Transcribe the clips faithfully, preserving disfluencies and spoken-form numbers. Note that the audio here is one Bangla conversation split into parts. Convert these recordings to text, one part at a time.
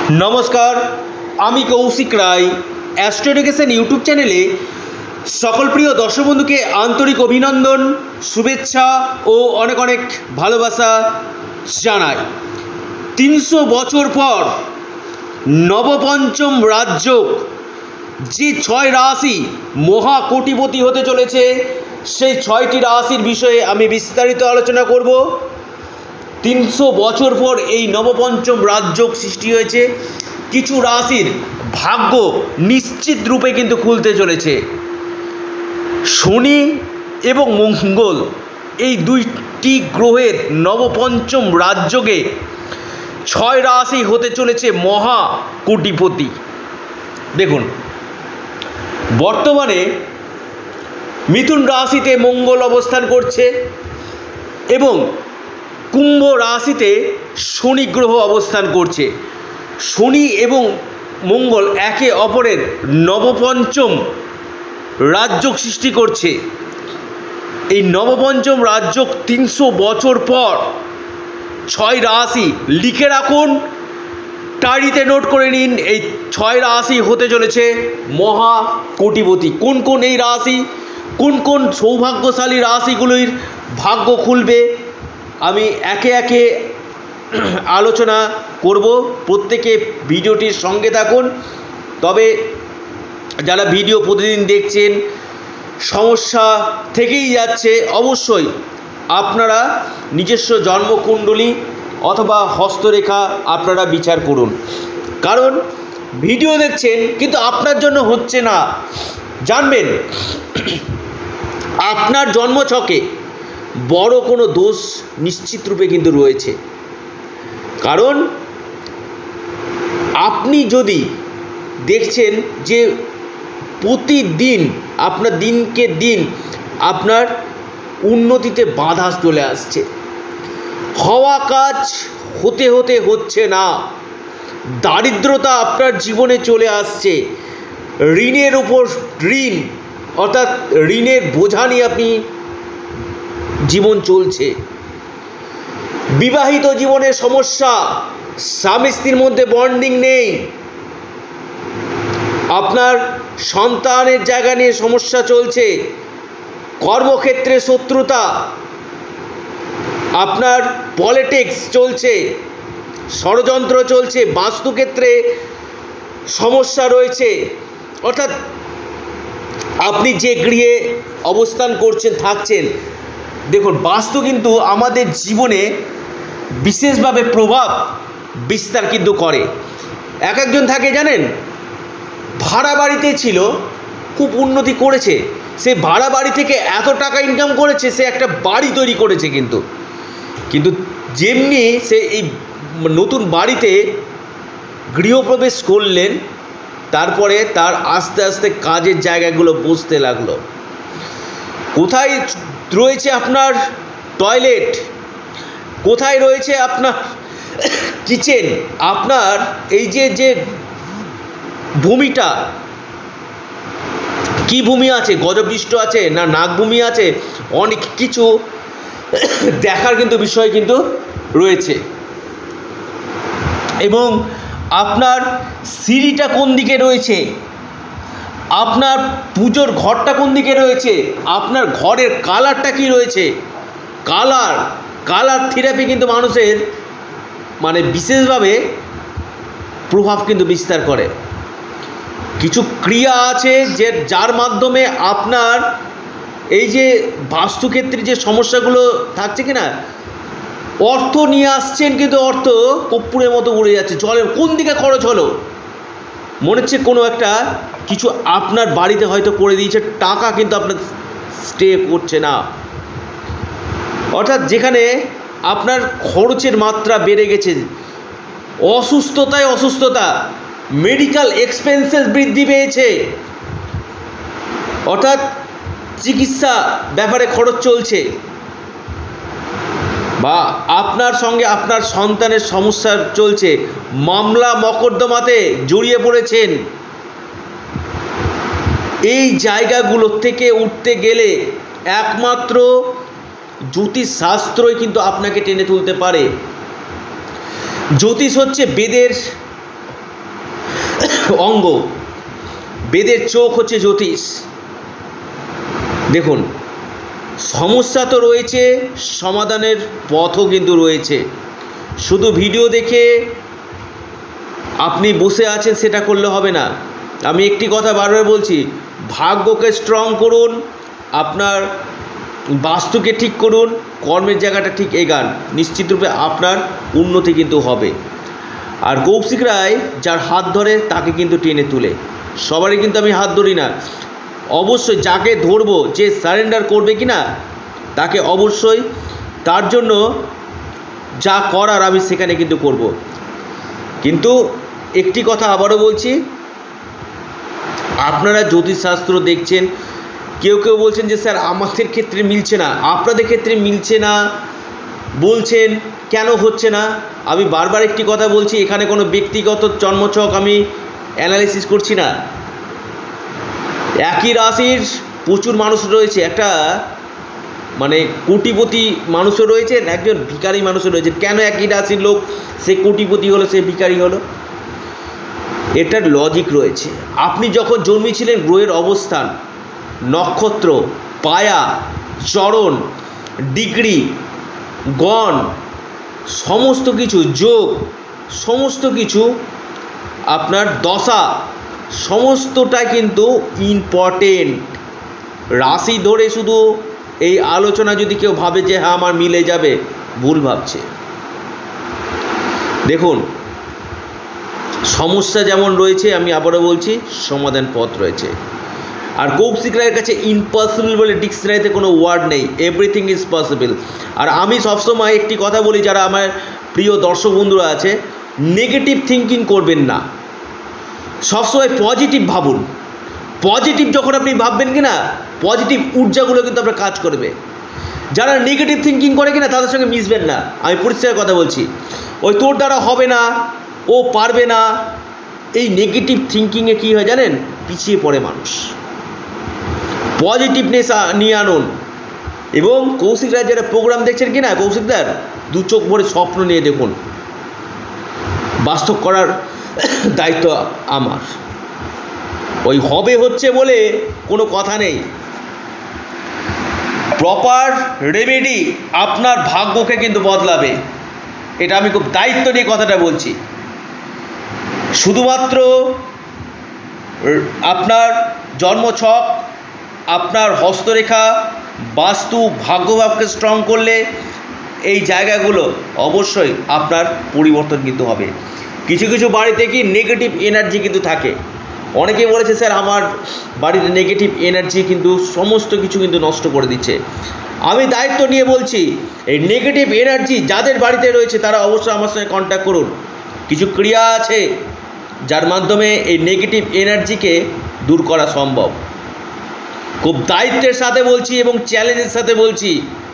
नमस्कार आमी कौशिक राय एस्ट्रो यूट्यूब चैनेले सकल प्रिय दर्शक बंधु के आंतरिक अभिनंदन शुभेच्छा और अनेक अनेक भालोबासा जानाई। तीनशो बछर पर नवपंचम राजयोग जे छय राशि महाकोटिपति होते चलेছে সেই ছয়টি রাশির বিষয়ে আমি বিস্তারিত আলোচনা করব। तीनशो बछर पर এই নবপঞ্চম রাজযোগ সৃষ্টি হয়েছে। কিছু রাশির ভাগ্য নিশ্চিত রূপে কিন্তু খুলতে চলেছে। শনি এবং মঙ্গল এই দুইটি গ্রহের নবপঞ্চম রাজযোগে ছয় রাশি হতে চলেছে মহা কোটিপতি। দেখুন বর্তমানে মিথুন রাশিতে মঙ্গল অবস্থান করছে এবং কুম্ভ রাশিতে শনি গ্রহ অবস্থান করছে। শনি এবং মঙ্গল একে অপরের নবপঞ্চম রাজযোগ সৃষ্টি করছে। এই নবপঞ্চম রাজযোগ তিনশো বছর পর ছয় রাশি লিখে রাখুন, ডায়েরিতে নোট করে নিন। এই ছয় রাশি হতে চলেছে মহা কোটিপতি। কোন কোন এই রাশি, কোন কোন সৌভাগ্যশালী রাশিগুলির ভাগ্য খুলবে আমি একে একে আলোচনা করব। প্রত্যেকে ভিডিওটির সঙ্গে থাকুন। তবে যারা ভিডিও প্রতিদিন দেখছেন সমস্যা থেকেই যাচ্ছে, অবশ্যই আপনারা নিজস্ব জন্মকুণ্ডলী অথবা হস্তরেখা আপনারা বিচার করুন। কারণ ভিডিও দেখছেন কিন্তু আপনার জন্য হচ্ছে না। জানবেন আপনার জন্মছকে বড় কোনো দোষ নিশ্চিত রূপে কিন্তু রয়েছে। কারণ আপনি যদি দেখছেন যে প্রতিদিন আপনার দিনকে দিন আপনার উন্নতিতে বাধা চলে আসছে, হওয়া কাজ হতে হতে হচ্ছে না, দারিদ্রতা আপনার জীবনে চলে আসছে, ঋণের উপর ঋণ অর্থাৎ ঋণের বোঝা নিয়ে আপনি জীবন চলছে, বিবাহিত জীবনের সমস্যা, স্বামী স্ত্রীর মধ্যে বন্ডিং নেই, আপনার সন্তানের জায়গা নিয়ে সমস্যা চলছে, কর্মক্ষেত্রে শত্রুতা, আপনার পলিটিক্স চলছে, ষড়যন্ত্র চলছে, বাস্তুক্ষেত্রে সমস্যা রয়েছে। অর্থাৎ আপনি যে গৃহে অবস্থান করছেন থাকছেন, দেখুন বাস্তু কিন্তু আমাদের জীবনে বিশেষভাবে প্রভাব বিস্তার কিন্তু করে। এক একজন থাকে জানেন ভাড়া বাড়িতে ছিল, খুব উন্নতি করেছে, সে ভাড়া বাড়ি থেকে এত টাকা ইনকাম করেছে, সে একটা বাড়ি তৈরি করেছে। কিন্তু কিন্তু যেমনি সে এই নতুন বাড়িতে গৃহপ্রবেশ করলেন, তারপরে তার আস্তে আস্তে কাজের জায়গাগুলো বসতে লাগলো। কোথায় রয়েছে আপনার টয়লেট, কোথায় রয়েছে আপনার কিচেন, আপনার এই যে যে ভূমিটা কি ভূমি আছে, গজপৃষ্ঠ আছে না নাগভূমি আছে, অনেক কিছু দেখার কিন্তু বিষয় কিন্তু রয়েছে। এবং আপনার সিঁড়িটা কোন দিকে রয়েছে, আপনার পুজোর ঘরটা কোন দিকে রয়েছে, আপনার ঘরের কালারটা কি রয়েছে। কালার কালার থেরাপি কিন্তু মানুষের মানে বিশেষভাবে প্রভাব কিন্তু বিস্তার করে। কিছু ক্রিয়া আছে যে যার মাধ্যমে আপনার এই যে বাস্তুক্ষেত্রে যে সমস্যাগুলো থাকছে কিনা, অর্থ নিয়ে আসছেন কিন্তু অর্থ কর্পূরের মতো উড়ে যাচ্ছে, জলের কোন দিকে খরচ হলো, মনে হচ্ছে কোনো একটা কিছু আপনার বাড়িতে হয়তো করে দিয়েছে, টাকা কিন্তু আপনার স্টে করছে না। অর্থাৎ যেখানে আপনার খরচের মাত্রা বেড়ে গেছে, অসুস্থতায় অসুস্থতা, মেডিকেল এক্সপেন্সেস বৃদ্ধি পেয়েছে, অর্থাৎ চিকিৎসা ব্যাপারে খরচ চলছে, বা আপনার সঙ্গে আপনার সন্তানের সমস্যা চলছে, মামলা মকদ্দমাতে জড়িয়ে পড়েছেন। এই জায়গাগুলো থেকে উঠতে গেলে একমাত্র জ্যোতিষ শাস্ত্রই কিন্তু আপনাকে টেনে তুলতে পারে। জ্যোতিষ হচ্ছে বেদের অঙ্গ, বেদের চোখ হচ্ছে জ্যোতিষ। দেখুন, সমস্যা তো রয়েছে, সমাধানের পথও কিন্তু রয়েছে। শুধু ভিডিও দেখে আপনি বসে আছেন সেটা করলে হবে না। আমি একটি কথা বারবার বলছি, ভাগ্যকে স্ট্রং করুন, আপনার বাস্তুকে ঠিক করুন, কর্মের জায়গাটা ঠিক এগান, নিশ্চিতরূপে আপনার উন্নতি কিন্তু হবে। আর কৌশিক রায় যার হাত ধরে তাকে কিন্তু টেনে তুলে, সবারই কিন্তু আমি হাত ধরি না, অবশ্যই যাকে ধরবো, যে সারেন্ডার করবে কি না তাকে অবশ্যই তার জন্য যা করার আমি সেখানে কিন্তু করব। কিন্তু একটি কথা আবারও বলছি, আপনারা জ্যোতিষশাস্ত্র দেখছেন, কেউ কেউ বলছেন যে স্যার আমাদের ক্ষেত্রে মিলছে না, আপনাদের ক্ষেত্রে মিলছে না বলছেন, কেন হচ্ছে না? আমি বারবার একটি কথা বলছি, এখানে কোনো ব্যক্তিগত জন্মছক আমি অ্যানালিসিস করছি না। একই রাশির প্রচুর মানুষ রয়েছে, একটা মানে কোটিপতি মানুষও রয়েছেন, একজন ভিখারি মানুষও রয়েছে। কেন একই রাশির লোক সে কোটিপতি হলো, সে ভিখারি হলো? এটার লজিক রয়েছে। আপনি যখন জন্মেছিলেন, গ্রহের অবস্থান, নক্ষত্র, পায়া, চরণ, ডিগ্রি, গণ, সমস্ত কিছু, যোগ, সমস্ত কিছু, আপনার দশা, সমস্তটাই কিন্তু ইম্পর্টেন্ট। রাশি ধরে শুধু এই আলোচনা যদি কেউ ভাবে যে হ্যাঁ আমার মিলে যাবে, ভুল ভাবছে। দেখুন, সমস্যা যেমন রয়েছে, আমি আবারও বলছি, সমাধান পথ রয়েছে। আর কৌশিক রায়ের কাছে ইম্পসিবল বলে ডিকশনারিতে কোনো ওয়ার্ড নেই, এভরিথিং ইজ পসিবল। আর আমি সবসময় একটি কথা বলি, যারা আমার প্রিয় দর্শক বন্ধুরা আছে, নেগেটিভ থিঙ্কিং করবেন না, সবসময় পজিটিভ ভাবুন। পজিটিভ যখন আপনি ভাববেন কি না, পজিটিভ ঊর্জাগুলো কিন্তু আপনার কাজ করবে। যারা নেগেটিভ থিঙ্কিং করে কিনা তাদের সঙ্গে মিশবেন না, আমি পরিষ্কার কথা বলছি। ওই তোর দ্বারা হবে না, ও পারবে না, এই নেগেটিভ থিঙ্কিংয়ে কী হয় জানেন, পিছিয়ে পড়ে মানুষ। পজিটিভনেস নিয়ে আনুন। এবং কৌশিক রায় যারা প্রোগ্রাম দেখছেন কি না, কৌশিকদার দু চোখ ভরে স্বপ্ন নিয়ে দেখুন, বাস্তব করার দায়িত্ব আমার। ওই হবে হচ্ছে বলে কোনো কথা নেই। প্রপার রেমেডি আপনার ভাগ্যকে কিন্তু বদলাবে, এটা আমি খুব দায়িত্ব নিয়ে কথাটা বলছি। শুধুমাত্র আপনার জন্মছক, আপনার হস্তরেখা, বাস্তু, ভাগ্যভাবকে স্ট্রং করলে এই জায়গাগুলো অবশ্যই আপনার পরিবর্তন কিন্তু হবে। কিছু কিছু বাড়িতে কি নেগেটিভ এনার্জি কিন্তু থাকে। অনেকেই বলেছে স্যার আমার বাড়িতে নেগেটিভ এনার্জি কিন্তু সমস্ত কিছু কিন্তু নষ্ট করে দিচ্ছে। আমি দায়িত্ব নিয়ে বলছি, এই নেগেটিভ এনার্জি যাদের বাড়িতে রয়েছে তারা অবশ্যই আমার সঙ্গে কন্ট্যাক্ট করুন। কিছু ক্রিয়া আছে যার মাধ্যমে এই নেগেটিভ এনার্জিকে দূর করা সম্ভব। খুব দায়িত্বের সাথে বলছি এবং চ্যালেঞ্জের সাথে বলছি।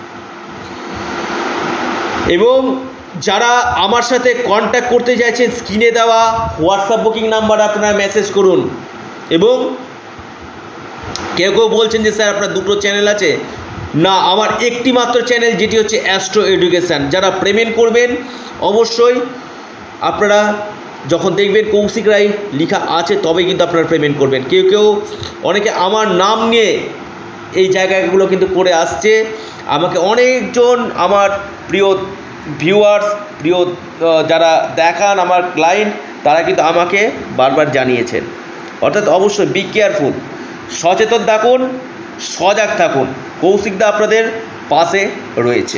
এবং যারা আমার সাথে কন্ট্যাক্ট করতে চাইছেন, স্ক্রিনে দেওয়া হোয়াটসঅ্যাপ বুকিং নাম্বার আপনারা মেসেজ করুন। এবং কেউ কেউ বলছেন যে স্যার আপনার দুটো চ্যানেল আছে, না আমার একটি মাত্র চ্যানেল, যেটি হচ্ছে অ্যাস্ট্রো এডুকেশান। যারা পেমেন্ট করবেন অবশ্যই আপনারা যখন দেখবেন কৌশিক রায় লেখা আছে তবে কিন্তু আপনারা পেমেন্ট করবেন। কেউ কেউ অনেকে আমার নাম নিয়ে এই জায়গাগুলো কিন্তু করে আসছে। আমাকে অনেকজন আমার প্রিয় ভিউয়ার্স, প্রিয় যারা দেখান আমার ক্লায়েন্ট, তারা কিন্তু আমাকে বারবার জানিয়েছেন। অর্থাৎ অবশ্যই বি কেয়ারফুল, সচেতন থাকুন, সজাগ থাকুন। কৌশিকদা আপনাদের পাশে রয়েছে।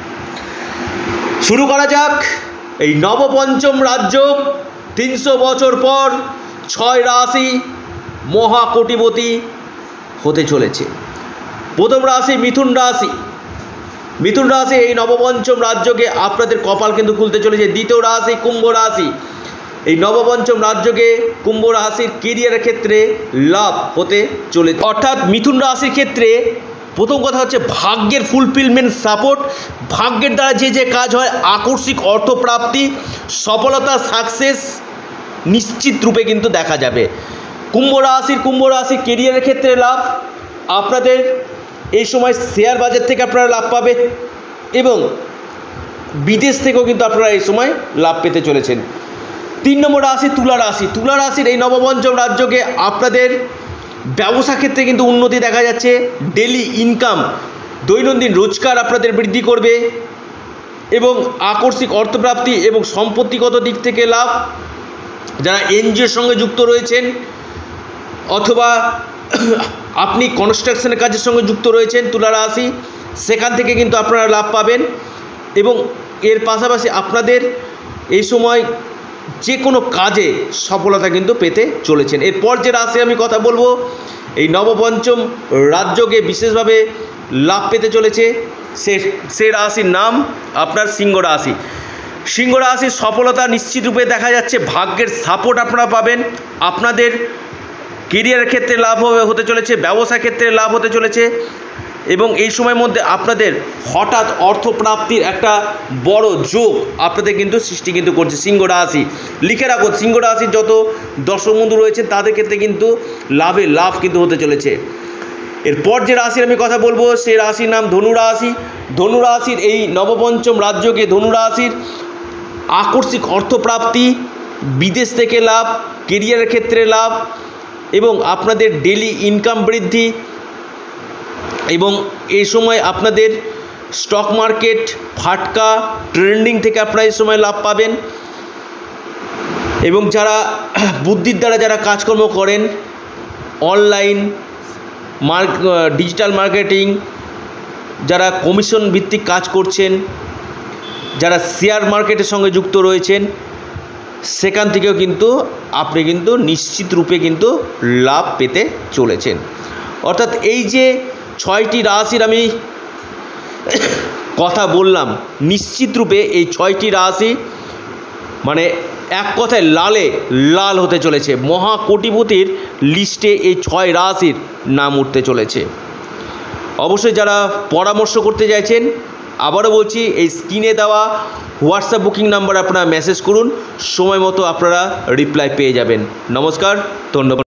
শুরু করা যাক। এই নবপঞ্চম রাজ্য তিনশো বছর পর ছয় রাশি মহাকোটিপতি হতে চলেছে। প্রথম রাশি মিথুন রাশি। মিথুন রাশি এই নবপঞ্চম রাজ্যকে আপনাদের কপাল কিন্তু খুলতে চলেছে। দ্বিতীয় রাশি কুম্ভ রাশি। এই নবপঞ্চম রাজ্যকে কুম্ভ রাশির কেরিয়ারের ক্ষেত্রে লাভ হতে চলেছে। অর্থাৎ মিথুন রাশির ক্ষেত্রে প্রথম কথা হচ্ছে ভাগ্যের ফুলফিলমেন্ট, সাপোর্ট। ভাগ্যের দ্বারা যে যে কাজ হয়, আকস্মিক অর্থপ্রাপ্তি, সফলতা, সাকসেস নিশ্চিত রূপে কিন্তু দেখা যাবে। কুম্ভ রাশির কুম্ভ রাশির কেরিয়ারের ক্ষেত্রে লাভ। আপনাদের এই সময় শেয়ার বাজার থেকে আপনারা লাভ পাবে এবং বিদেশ থেকেও কিন্তু আপনারা এই সময় লাভ পেতে চলেছেন। তিন নম্বর রাশি তুলা রাশি। তুলা রাশির এই নবপঞ্চম রাজ্যকে আপনাদের ব্যবসা ক্ষেত্রে কিন্তু উন্নতি দেখা যাচ্ছে। ডেলি ইনকাম, দৈনন্দিন রোজগার আপনাদের বৃদ্ধি করবে এবং আকস্মিক অর্থপ্রাপ্তি এবং সম্পত্তিগত দিক থেকে লাভ। যারা এনজিওর সঙ্গে যুক্ত রয়েছেন অথবা আপনি কনস্ট্রাকশনের কাজের সঙ্গে যুক্ত রয়েছেন তুলা রাশি, সেখান থেকে কিন্তু আপনারা লাভ পাবেন এবং এর পাশাপাশি আপনাদের এই সময় যে কোনো কাজে সফলতা কিন্তু পেতে চলেছেন। এরপর যে রাশি আমি কথা বলবো, এই নবপঞ্চম রাজ্যকে বিশেষভাবে লাভ পেতে চলেছে, সে সে রাশির নাম আপনার সিংহ রাশি। সিংহ রাশির সফলতা নিশ্চিত রূপে দেখা যাচ্ছে। ভাগ্যের সাপোর্ট আপনারা পাবেন। আপনাদের কেরিয়ারের ক্ষেত্রে লাভ হতে চলেছে, ব্যবসা ক্ষেত্রে লাভ হতে চলেছে এবং এই সময়ের মধ্যে আপনাদের হঠাৎ অর্থপ্রাপ্তির একটা বড় যোগ আপনাদের কিন্তু সৃষ্টি কিন্তু করছে সিংহ রাশি। লিখে রাখুন, সিংহ রাশির যত দর্শক বন্ধু রয়েছেন তাদের ক্ষেত্রে কিন্তু লাভে লাভ কিন্তু হতে চলেছে। এরপর যে রাশির আমি কথা বলবো সেই রাশির নাম ধনু রাশি। ধনু রাশির এই নবপঞ্চম রাজ্যকে ধনু রাশির আকস্মিক অর্থপ্রাপ্তি, বিদেশ থেকে লাভ, কেরিয়ারের ক্ষেত্রে লাভ এবং আপনাদের ডেলি ইনকাম বৃদ্ধি এবং এই সময় আপনাদের স্টক মার্কেট ফাটকা ট্রেন্ডিং থেকে আপনারা এই সময় লাভ পাবেন এবং যারা বুদ্ধির দ্বারা যারা কাজকর্ম করেন, অনলাইন মার্ক ডিজিটাল মার্কেটিং, যারা কমিশন ভিত্তিক কাজ করছেন, যারা শেয়ার মার্কেটের সঙ্গে যুক্ত রয়েছেন, সেখান থেকেও কিন্তু আপনি কিন্তু নিশ্চিত রূপে কিন্তু লাভ পেতে চলেছেন। অর্থাৎ এই যে ছয়টি রাশির আমি কথা বললাম, নিশ্চিত রূপে এই ছয়টি রাশি মানে এক কথায় লালে লাল হতে চলেছে। মহাকোটিপতির লিস্টে এই ছয় রাশির নাম উঠতে চলেছে। অবশ্যই যারা পরামর্শ করতে চাইছেন, আবারও বলছি, এই স্ক্রিনে দেওয়া হোয়াটসঅ্যাপ বুকিং নাম্বার আপনারা মেসেজ করুন, সময় মতো আপনারা রিপ্লাই পেয়ে যাবেন। নমস্কার, ধন্যবাদ।